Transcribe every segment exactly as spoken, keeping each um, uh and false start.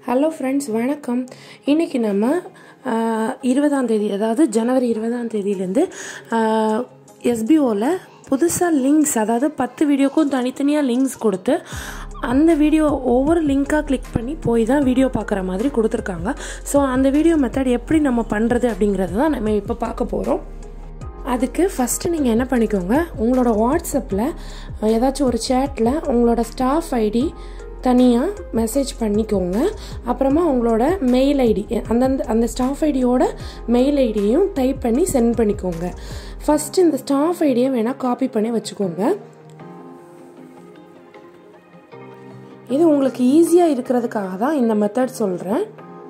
Hello friends, வணக்கம். இன்றைக்கி நம்ம இருபதாம் தேதி, அதாவது ஜனவரி இருபதாம் தேதியிலேருந்து எஸ்பிஓவில் புதுசாக லிங்க்ஸ், அதாவது பத்து வீடியோக்கும் தனித்தனியாக லிங்க்ஸ் கொடுத்து அந்த வீடியோ ஒவ்வொரு லிங்க்காக கிளிக் பண்ணி போய் தான் வீடியோ பார்க்குற மாதிரி கொடுத்துருக்காங்க. ஸோ அந்த வீடியோ மெத்தட் எப்படி நம்ம பண்ணுறது அப்படிங்கிறது தான் நம்ம இப்போ பார்க்க போகிறோம். அதுக்கு ஃபஸ்ட்டு நீங்கள் என்ன பண்ணிக்கோங்க, உங்களோட வாட்ஸ்அப்பில் ஏதாச்சும் ஒரு சேட்டில் உங்களோட ஸ்டாஃப் ஐடி தனியாக மெசேஜ் பண்ணிக்கோங்க. அப்புறமா உங்களோட மெயில் ஐடி, அந்தந்த அந்த ஸ்டாஃப் ஐடியோட மெயில் ஐடியையும் டைப் பண்ணி சென்ட் பண்ணிக்கோங்க. ஃபஸ்ட்டு இந்த ஸ்டாஃப் ஐடியை வேணால் காப்பி பண்ணி வச்சுக்கோங்க. இது உங்களுக்கு ஈஸியாக இருக்கிறதுக்காக தான் இந்த மெத்தட் சொல்கிறேன்.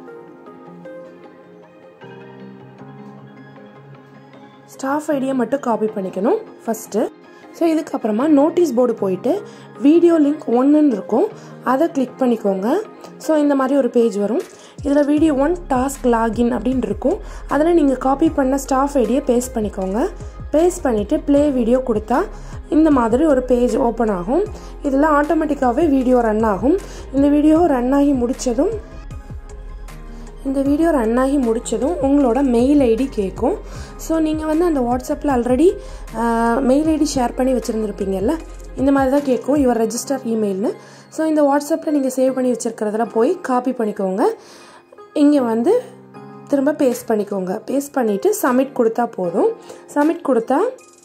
ஸ்டாஃப் ஐடியை மட்டும் காப்பி பண்ணிக்கணும் ஃபஸ்ட்டு. ஸோ இதுக்கப்புறமா நோட்டீஸ் போர்டு போயிட்டு வீடியோ லிங்க் ஒன்றுன்னு இருக்கும், அதை கிளிக் பண்ணிக்கோங்க. ஸோ இந்த மாதிரி ஒரு பேஜ் வரும். இதில் வீடியோ ஒன் டாஸ்க் லாகின் அப்படின்னு இருக்கும். அதில் நீங்கள் காப்பி பண்ண ஸ்டாஃப் ஐடியை பேஸ்ட் பண்ணிக்கோங்க. பேஸ்ட் பண்ணிவிட்டு ப்ளே வீடியோ கொடுத்தா இந்த மாதிரி ஒரு பேஜ் ஓப்பன் ஆகும். இதில் ஆட்டோமேட்டிக்காகவே வீடியோ ரன் ஆகும். இந்த வீடியோ ரன் ஆகி முடித்ததும் இந்த வீடியோ ரன் ஆகி முடித்ததும் உங்களோட மெயில் ஐடி கேட்கும். ஸோ நீங்கள் வந்து அந்த வாட்ஸ்அப்பில் ஆல்ரெடி மெயில் ஐடி ஷேர் பண்ணி வச்சுருந்துருப்பீங்கல்ல, இந்த மாதிரி தான் கேட்கும், யுவர் ரெஜிஸ்டர் இமெயில்னு. ஸோ இந்த வாட்ஸ்அப்பில் நீங்கள் சேவ் பண்ணி வச்சுருக்கிறதுல போய் காப்பி பண்ணிக்கோங்க. இங்கே வந்து திரும்ப பேஸ்ட் பண்ணிக்கோங்க. பேஸ்ட் பண்ணிவிட்டு சப்மிட் கொடுத்தா போதும். சப்மிட் கொடுத்தா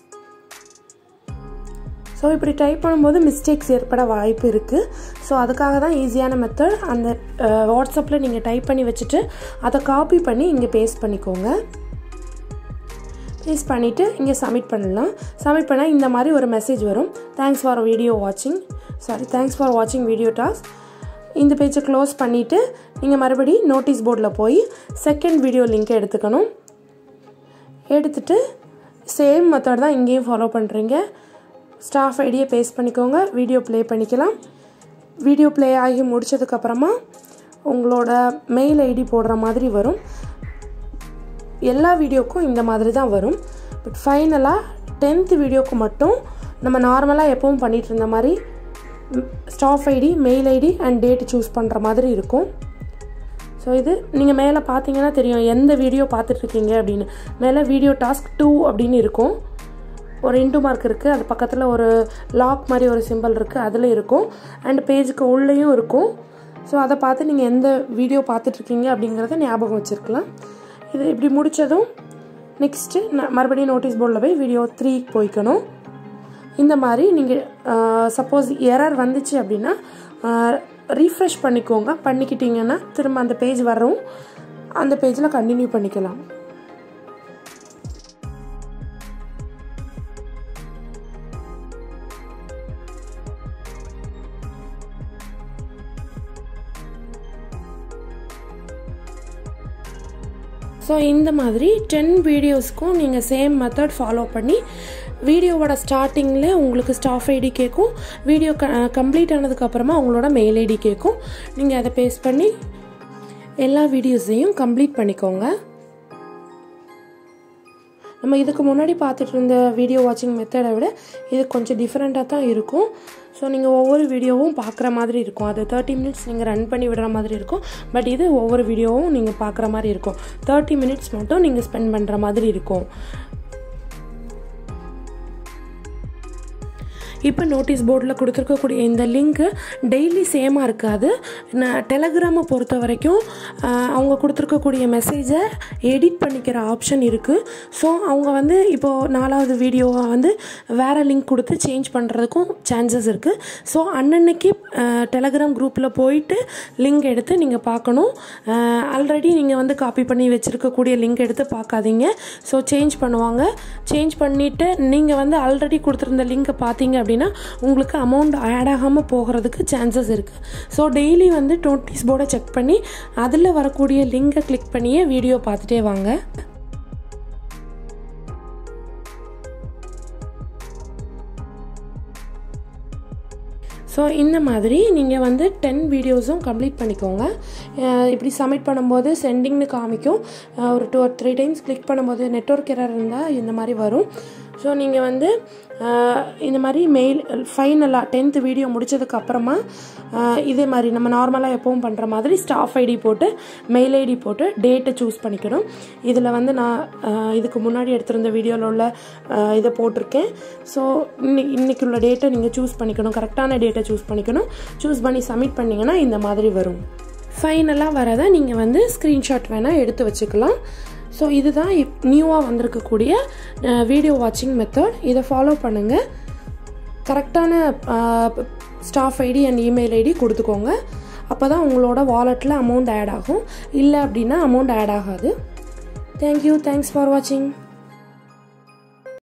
ஸோ இப்படி டைப் பண்ணும்போது மிஸ்டேக்ஸ் ஏற்பட வாய்ப்பு இருக்குது. ஸோ அதுக்காக தான் ஈஸியான மெத்தட். அந்த வாட்ஸ்அப்பில் நீங்கள் டைப் பண்ணி வச்சுட்டு அதை காப்பி பண்ணி இங்கே பேஸ்ட் பண்ணிக்கோங்க. பேஸ்ட் பண்ணிவிட்டு இங்கே சப்மிட் பண்ணலாம். சப்மிட் பண்ணால் இந்த மாதிரி ஒரு மெசேஜ் வரும், தேங்க்ஸ் ஃபார் வீடியோ வாட்சிங் சாரி தேங்க்ஸ் ஃபார் வாட்சிங் வீடியோ டாஸ்க். இந்த பேஜை க்ளோஸ் பண்ணிவிட்டு நீங்கள் மறுபடி நோட்டீஸ் போர்டில் போய் செகண்ட் வீடியோ லிங்க்கை எடுத்துக்கணும். எடுத்துகிட்டு சேம் மெத்தட் தான் இங்கேயும் ஃபாலோ பண்ணுறீங்க. ஸ்டாஃப் ஐடியை பேஸ்ட் பண்ணிக்கோங்க, வீடியோ ப்ளே பண்ணிக்கலாம். வீடியோ ப்ளே ஆகி முடித்ததுக்கப்புறமா உங்களோட மெயில் ஐடி போடுற மாதிரி வரும். எல்லா வீடியோக்கும் இந்த மாதிரி தான் வரும். பட் ஃபைனலாக டென்த்து வீடியோக்கு மட்டும் நம்ம நார்மலாக எப்பவும் பண்ணிகிட்டு இருந்த மாதிரி staff ID, mail ID and date choose பண்ணுற மாதிரி இருக்கும். ஸோ இது நீங்கள் மேலே பார்த்தீங்கன்னா தெரியும் எந்த வீடியோ பார்த்துட்ருக்கீங்க அப்படின்னு. மேலே வீடியோ டாஸ்க் டூ அப்படின்னு இருக்கும். ஒரு இன்டூ மார்க் இருக்குது, அது பக்கத்தில் ஒரு லாக் மாதிரி ஒரு சிம்பிள் இருக்குது, அதில் இருக்கும். அண்ட் பேஜுக்கு உள்ளேயும் இருக்கும். ஸோ அதை பார்த்து நீங்கள் எந்த வீடியோ பார்த்துட்ருக்கீங்க அப்படிங்கிறத ஞாபகம் வச்சுருக்கலாம். இது இப்படி முடித்ததும் நெக்ஸ்ட்டு நான் மறுபடியும் நோட்டீஸ் போர்டில் போய் வீடியோ த்ரீ போய்க்கணும். இந்த மாதிரி நீங்கள் சப்போஸ் எரர் வந்துச்சு அப்படின்னா ரீஃப்ரெஷ் பண்ணிக்கோங்க. பண்ணிக்கிட்டிங்கன்னா திரும்ப அந்த பேஜ் வரும், அந்த பேஜில் கண்டினியூ பண்ணிக்கலாம். ஸோ இந்த மாதிரி டென் வீடியோஸ்க்கும் நீங்கள் சேம் மெத்தட் ஃபாலோ பண்ணி வீடியோவோட ஸ்டார்டிங்கில் உங்களுக்கு ஸ்டாஃப் ஐடி கேட்கும். வீடியோ க கம்ப்ளீட் ஆனதுக்கப்புறமா உங்களோட மெயில் ஐடி கேட்கும். நீங்கள் அதை பேஸ்ட் பண்ணி எல்லா வீடியோஸையும் கம்ப்ளீட் பண்ணிக்கோங்க. நம்ம இதுக்கு முன்னாடி பார்த்துட்டு இருந்த வீடியோ வாட்சிங் மெத்தடை விட இது கொஞ்சம் டிஃப்ரெண்ட்டாக தான் இருக்கும். ஸோ நீங்கள் ஒவ்வொரு வீடியோவும் பார்க்குற மாதிரி இருக்கும். அது தேர்ட்டி மினிட்ஸ் நீங்கள் ரன் பண்ணி விடுற மாதிரி இருக்கும். பட் இது ஒவ்வொரு வீடியோவும் நீங்கள் பார்க்குற மாதிரி இருக்கும். தேர்ட்டி மினிட்ஸ் மட்டும் நீங்கள் ஸ்பெண்ட் பண்ணுற மாதிரி இருக்கும். இப்போ நோட்டீஸ் போர்டில் கொடுத்துருக்கக்கூடிய இந்த லிங்க்கு டெய்லி சேமாக இருக்காது. நான் டெலகிராமை பொறுத்த வரைக்கும் அவங்க கொடுத்துருக்கக்கூடிய மெசேஜை எடிட் பண்ணிக்கிற ஆப்ஷன் இருக்குது. ஸோ அவங்க வந்து இப்போது நாலாவது வீடியோவை வந்து வேறு லிங்க் கொடுத்து சேஞ்ச் பண்ணுறதுக்கும் சான்சஸ் இருக்குது. ஸோ அன்னன்னைக்கு டெலகிராம் குரூப்பில் போயிட்டு லிங்க் எடுத்து நீங்கள் பார்க்கணும். ஆல்ரெடி நீங்கள் வந்து காப்பி பண்ணி வச்சுருக்கக்கூடிய லிங்க் எடுத்து பார்க்காதீங்க. ஸோ சேஞ்ச் பண்ணுவாங்க. சேஞ்ச் பண்ணிவிட்டு நீங்கள் வந்து ஆல்ரெடி கொடுத்துருந்த லிங்கை பார்த்தீங்க அப்படின்னா உங்களுக்கு அமௌண்ட் ஆட் ஆகாமல் போகிறதுக்கு சான்சஸ் இருக்குது. ஸோ டெய்லி வந்து நோட்டீஸ் போர்டை செக் பண்ணி அதில் வரக்கூடிய லிங்கை கிளிக் பண்ணியே வீடியோ பார்த்துட்டே வாங்க. ஸோ இந்த மாதிரி நீங்கள் வந்து டென் வீடியோஸும் கம்ப்ளீட் பண்ணிக்கோங்க. இப்படி சப்மிட் பண்ணும்போது சென்டிங்னு காமிக்கும். ஒரு two or three times click பண்ணும்போது நெட்வொர்க் எரர் இருந்தால் இந்த மாதிரி வரும். ஸோ நீங்கள் வந்து இந்த மாதிரி மெயில் ஃபைனலாக டென்த்து வீடியோ முடித்ததுக்கப்புறமா இதே மாதிரி நம்ம நார்மலாக எப்பவும் பண்ணுற மாதிரி ஸ்டாஃப் ஐடி போட்டு மெயில் ஐடி போட்டு டேட்டை சூஸ் பண்ணிக்கணும். இதில் வந்து நான் இதுக்கு முன்னாடி எடுத்திருந்த வீடியோவில் உள்ள இதை போட்டிருக்கேன். ஸோ இன்னைக்கு இன்றைக்கி உள்ள டேட்டை நீங்கள் சூஸ் பண்ணிக்கணும், கரெக்டான டேட்டை சூஸ் பண்ணிக்கணும். சூஸ் பண்ணி சப்மிட் பண்ணிங்கன்னா இந்த மாதிரி வரும். ஃபைனலாக வரதை நீங்கள் வந்து ஸ்க்ரீன்ஷாட் வேணால் எடுத்து வச்சுக்கலாம். ஸோ இதுதான் இப் நியூவாக வந்திருக்கக்கூடிய வீடியோ வாட்சிங் மெத்தட். இதை ஃபாலோ பண்ணுங்கள். கரெக்டான staff ID and email ID கொடுத்துக்கோங்க. அப்போ தான் உங்களோட வாலெட்டில் அமௌண்ட் ஆட் ஆகும். இல்லை அப்படின்னா அமௌண்ட் ஆட் ஆகாது. தேங்க்யூ. தேங்க்ஸ் ஃபார் வாட்சிங்.